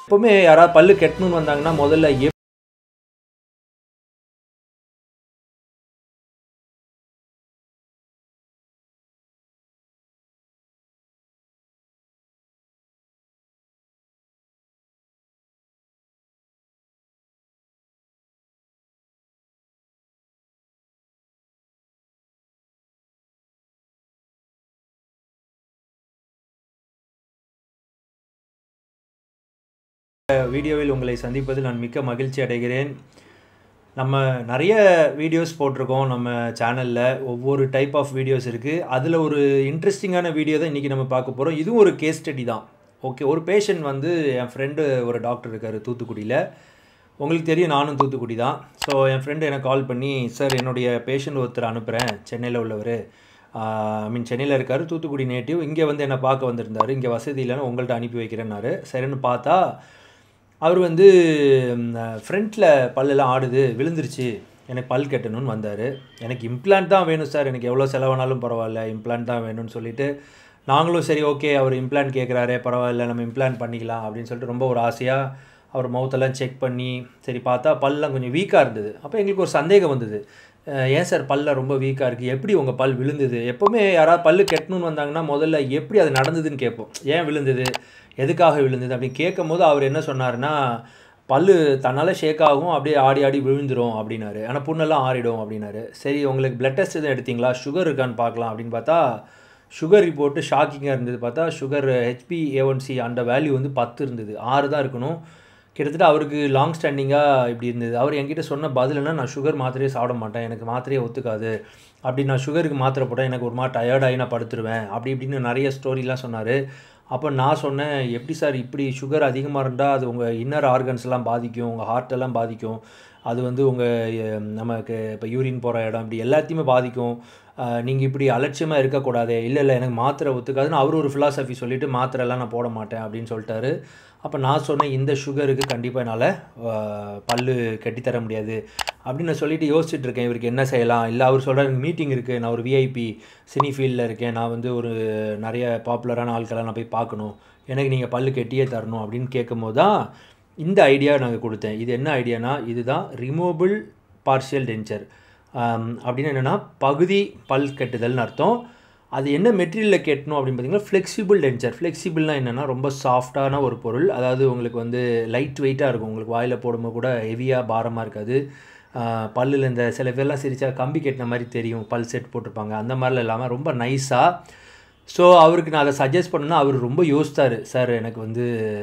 எப்பவுமே யாராவது பல்லு கெட்டணும்னு வந்தாங்கன்னா முதல்ல வீடியோவில் உங்களை சந்திப்பதில் நான் மிக்க மகிழ்ச்சி அடைகிறேன். நம்ம நிறைய வீடியோஸ் போட்டிருக்கோம் நம்ம சேனலில். ஒவ்வொரு டைப் ஆஃப் வீடியோஸ் இருக்குது. அதில் ஒரு இன்ட்ரெஸ்டிங்கான வீடியோ தான் இன்றைக்கி நம்ம பார்க்க போகிறோம். இதுவும் ஒரு கேஸ் ஸ்டடி தான். ஓகே, ஒரு பேஷண்ட் வந்து என் ஃப்ரெண்டு ஒரு டாக்டர் இருக்கார் தூத்துக்குடியில். உங்களுக்கு தெரியும், நானும் தூத்துக்குடி தான். ஸோ என் ஃப்ரெண்டு எனக்கு கால் பண்ணி, சார் என்னுடைய பேஷண்ட் ஒருத்தர் அனுப்புகிறேன், சென்னையில் உள்ளவர், சென்னையில் இருக்கார், தூத்துக்குடி நேட்டிவ், இங்கே வந்து என்னை பார்க்க வந்திருந்தார், இங்கே வசதி இல்லைன்னு உங்கள்கிட்ட அனுப்பி வைக்கிறேன்னாரு. சரின்னு பார்த்தா அவர் வந்து ஃப்ரண்ட்டில் பல்லெல்லாம் ஆடுது, விழுந்துருச்சு, எனக்கு பல் கட்டணும்னு வந்தார். எனக்கு இம்ப்ளான்ட் தான் வேணும் சார், எனக்கு எவ்வளோ செலவானாலும் பரவாயில்ல, இம்ப்ளான்ட் தான் வேணும்னு சொல்லிவிட்டு நாங்களும் சரி ஓகே அவர் இம்ப்ளான்ட் கேட்குறாரே பரவாயில்ல நம்ம இம்ப்ளான்ட் பண்ணிக்கலாம் அப்படின்னு சொல்லிட்டு ரொம்ப ஒரு ஆசையாக அவர் மவுத்தெல்லாம் செக் பண்ணி சரி பார்த்தா பல்லாம் கொஞ்சம் வீக்காக இருந்தது. அப்போ எங்களுக்கு ஒரு சந்தேகம் வந்தது, ஏன் சார் பல்ல ரொம்ப வீக்காக இருக்குது, எப்படி உங்கள் பல் விழுந்தது? எப்போவுமே யாராவது பல்லு கெட்டணும்னு வந்தாங்கன்னா முதல்ல எப்படி அது நடந்ததுன்னு கேட்போம். ஏன் விழுந்தது, எதுக்காக விழுந்தது அப்படின்னு கேட்கும் போது அவர் என்ன சொன்னார்னா, பல்லு தன்னால் ஷேக் ஆகும், அப்படியே ஆடி ஆடி விழுந்துடும் அப்படின்னாரு. ஆனால் புண்ணெல்லாம் ஆறிடும் அப்படின்னாரு. சரி உங்களுக்கு பிளட் டெஸ்ட் எதுவும் எடுத்திங்களா, சுகர் இருக்கான்னு பார்க்கலாம் அப்படின்னு பார்த்தா சுகர் ரிப்போர்ட்டு ஷாக்கிங்காக இருந்தது. பார்த்தா சுகர் HbA1c அந்த வேல்யூ வந்து 10 இருந்தது, 6 தான் இருக்கணும். கிட்டத்தட்ட அவருக்கு லாங் ஸ்டாண்டிங்காக இப்படி இருந்தது. அவர் என்கிட்ட சொன்ன பதில்னா, நான் சுகர் மாத்திரையே சாப்பிட மாட்டேன், எனக்கு மாத்திரையே ஒத்துக்காது, அப்படி நான் சுகருக்கு மாத்திரை போட்டேன் எனக்கு ஒரு மாதிரி டயர்டாகி நான் படுத்துருவேன், அப்படி இப்படின்னு நிறைய ஸ்டோரிலாம் சொன்னார். அப்போ நான் சொன்னேன், எப்படி சார் இப்படி சுகர் அதிகமாக இருந்தால் அது உங்கள் இன்னர் ஆர்கன்ஸ்லாம் பாதிக்கும், உங்கள் ஹார்ட்டெல்லாம் பாதிக்கும், அது வந்து உங்கள் நமக்கு இப்போ யூரின் போகிற இடம் இப்படி எல்லாத்தையுமே பாதிக்கும், நீங்கள் இப்படி அலட்சியமாக இருக்கக்கூடாது. இல்லை இல்லை எனக்கு மாத்திரை ஒத்துக்காதுன்னு அவர் ஒரு ஃபிலாசபி சொல்லிவிட்டு மாத்திரைலாம் நான் போட மாட்டேன் அப்படின்னு சொல்லிட்டாரு. அப்போ நான் சொன்னேன், இந்த சுகருக்கு கண்டிப்பாக என்னால் பல்லு கட்டித்தர முடியாது அப்படின்னு நான் சொல்லிவிட்டு யோசிச்சுட்டு இருக்கேன், இவருக்கு என்ன செய்யலாம். இல்லை அவர் சொல்கிறார், எனக்கு மீட்டிங் இருக்குது, நான் ஒரு விஐபி சினி ஃபீல்டில் இருக்கேன், நான் வந்து ஒரு நிறைய பாப்புலரான ஆட்களெல்லாம் நான் போய் பார்க்கணும், எனக்கு நீங்கள் பல்லு கட்டியே தரணும் அப்படின்னு கேட்கும்போது தான் இந்த ஐடியா நாங்கள் கொடுத்தேன். இது என்ன ஐடியானா, இதுதான் ரிமூவபிள் பார்ஷியல் டென்ச்சர். அப்படின்னு என்னென்னா பகுதி பல் கட்டுதல்னு அர்த்தம். அது என்ன மெட்டீரியலில் கட்டணும் அப்படின்னு பார்த்தீங்கன்னா ஃப்ளெக்சிபிள் டென்ச்சர். ஃப்ளெக்சிபிள்னால் என்னென்னா ரொம்ப சாஃப்டான ஒரு பொருள், அதாவது உங்களுக்கு வந்து லைட் வெயிட்டாக இருக்கும், உங்களுக்கு வாயில் போடும்போது கூட ஹெவியாக பாரமாக இருக்காது. பல்லில் இந்த சில பேர்லாம் சிரிச்சா கம்பி கட்டின மாதிரி தெரியும், பல் செட் போட்டிருப்பாங்க, அந்த மாதிரிலாம் இல்லாமல் ரொம்ப நைஸாக. ஸோ அவருக்கு நான் அதை சஜஸ்ட் பண்ணேன்னா அவர் ரொம்ப யோசித்தார், சார் எனக்கு வந்து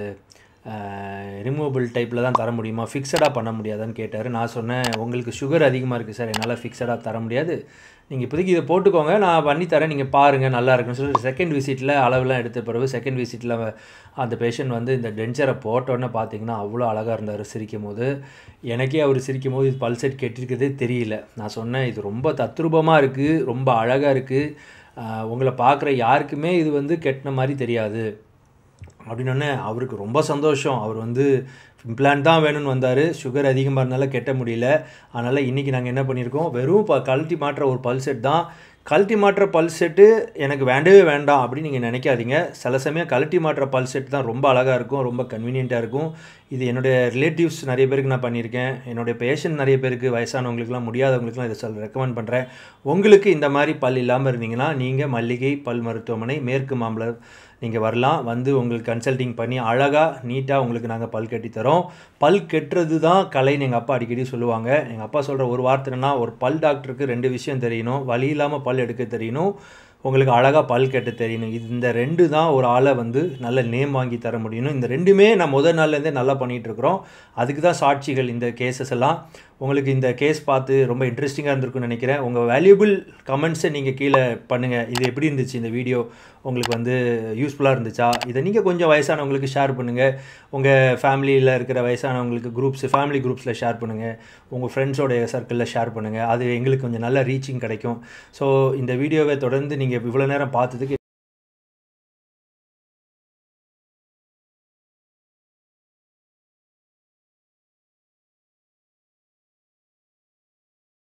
ரிமூவபிள் டைப்பில் தான் தர முடியுமா, ஃபிக்ஸடாக பண்ண முடியாதான்னு கேட்டார். நான் சொன்னேன், உங்களுக்கு சுகர் அதிகமாக இருக்குது சார், என்னால் ஃபிக்ஸடாக தர முடியாது, நீங்கள் இப்போதைக்கு இதை போட்டுக்கோங்க, நான் பண்ணி தரேன், நீங்கள் பாருங்கள் நல்லா இருக்குன்னு சொல்லிட்டு செகண்ட் விசிட்டில் அளவுலாம் எடுத்த பிறகு செகண்ட் விசிட்டில் அந்த பேஷண்ட் வந்து இந்த டென்ச்சரை போட்டோன்னே பார்த்தீங்கன்னா அவ்வளோ அழகாக இருந்தார் சிரிக்கும் போது. எனக்கே அவர் சிரிக்கும் போது இது பல் செட் கெட்டிருக்கிறதே தெரியல. நான் சொன்னேன், இது ரொம்ப தத்ரூபமாக இருக்குது, ரொம்ப அழகாக இருக்குது, உங்களை பார்க்குற யாருக்குமே இது வந்து கெட்டின மாதிரி தெரியாது அப்படின்னோடனே அவருக்கு ரொம்ப சந்தோஷம். அவர் வந்து இம்ப்ளான்ட் தான் வேணும்னு வந்தார், சுகர் அதிகமாக இருந்தாலும் கெட்ட முடியல. அதனால் இன்றைக்கி நாங்கள் என்ன பண்ணியிருக்கோம், வெறும் கழட்டி மாற்ற ஒரு பல் செட் தான். கழட்டி மாற்ற பல் செட்டு எனக்கு வேண்டவே வேண்டாம் அப்படின்னு நீங்கள் நினைக்காதீங்க. சில சமயம் கழட்டி மாற்ற பல் செட் தான் ரொம்ப அழகாக இருக்கும், ரொம்ப கன்வீனியண்ட்டாக இருக்கும். இது என்னுடைய ரிலேட்டிவ்ஸ் நிறைய பேருக்கு நான் பண்ணியிருக்கேன், என்னுடைய பேஷண்ட் நிறைய பேருக்கு, வயசானவங்களுக்குலாம் முடியாதவங்களுக்குலாம் இதை ரெக்கமெண்ட் பண்ணுறேன். உங்களுக்கு இந்த மாதிரி பல் இல்லாமல் இருந்தீங்கன்னா நீங்கள் மல்லிகை பல் மருத்துவமனை மேற்கு மாம்பலம் நீங்கள் வரலாம். வந்து உங்களுக்கு கன்சல்டிங் பண்ணி அழகாக நீட்டாக உங்களுக்கு நாங்கள் பல் கட்டித்தரோம். பல் கெட்டுறது தான் கலைன்னு எங்கள் அப்பா அடிக்கடி சொல்லுவாங்க. எங்கள் அப்பா சொல்கிற ஒரு வார்த்தைன்னா, ஒரு பல் டாக்டருக்கு 2 விஷயம் தெரியணும், வலி இல்லாமல் பல் எடுக்க தெரியணும், உங்களுக்கு அழகாக பல் கட்ட தெரியணும். இந்த 2 தான் ஒரு ஆளை வந்து நல்ல நேம் வாங்கி தர முடியணும். இந்த 2மே நான் முதல் நாள்லேருந்தே நல்லா பண்ணிகிட்ருக்குறோம். அதுக்கு தான் சாட்சிகள் இந்த கேசஸ் எல்லாம். உங்களுக்கு இந்த கேஸ் பார்த்து ரொம்ப இன்ட்ரெஸ்டிங்காக இருந்திருக்குன்னு நினைக்கிறேன். உங்கள் வேல்யூபிள் கமெண்ட்ஸை நீங்கள் கீழே பண்ணுங்கள். இது எப்படி இருந்துச்சு, இந்த வீடியோ உங்களுக்கு வந்து யூஸ்ஃபுல்லாக இருந்துச்சா, இதை நீங்கள் கொஞ்சம் வயசானவங்களுக்கு ஷேர் பண்ணுங்கள். உங்கள் ஃபேமிலியில் இருக்கிற வயசானவங்களுக்கு ஃபேமிலி குரூப்ஸில் ஷேர் பண்ணுங்கள், உங்கள் ஃப்ரெண்ட்ஸோடைய சர்க்கிளில் ஷேர் பண்ணுங்கள். அது எங்களுக்கு கொஞ்சம் நல்ல ரீச்சிங் கிடைக்கும். ஸோ இந்த வீடியோவை தொடர்ந்து நீங்கள் இவ்வளோ நேரம் பார்த்ததுக்கு